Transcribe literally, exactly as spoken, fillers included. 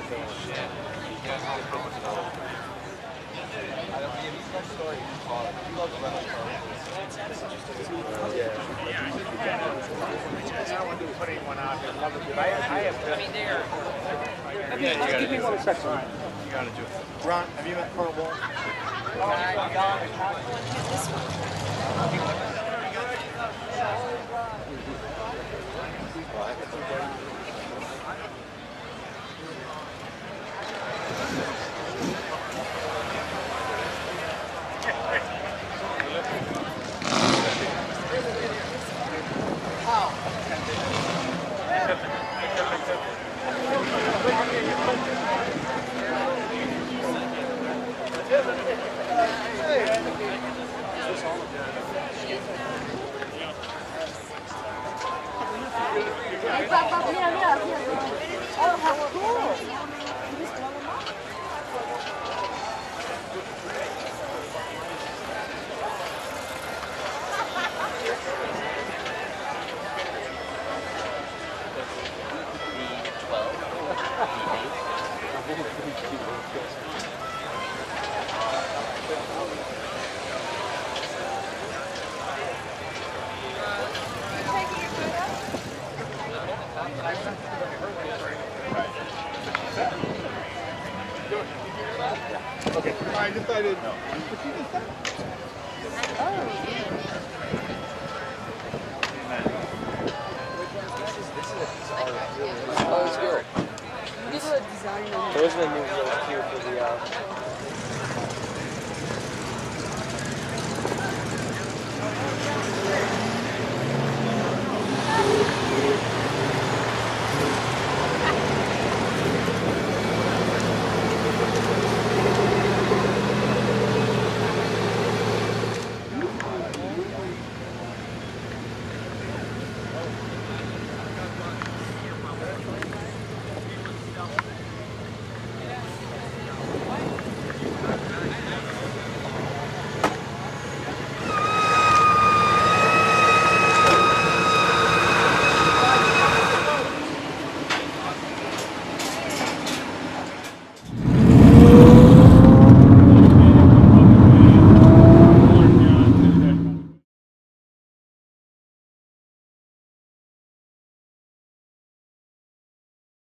Give me one second. You gotta do it. Ron, have you met Colonel Wall? Oh, how cool! Okay, I decided. No. Oh, Oh, it's good. This is a design. Those are the new wheels too for the uh,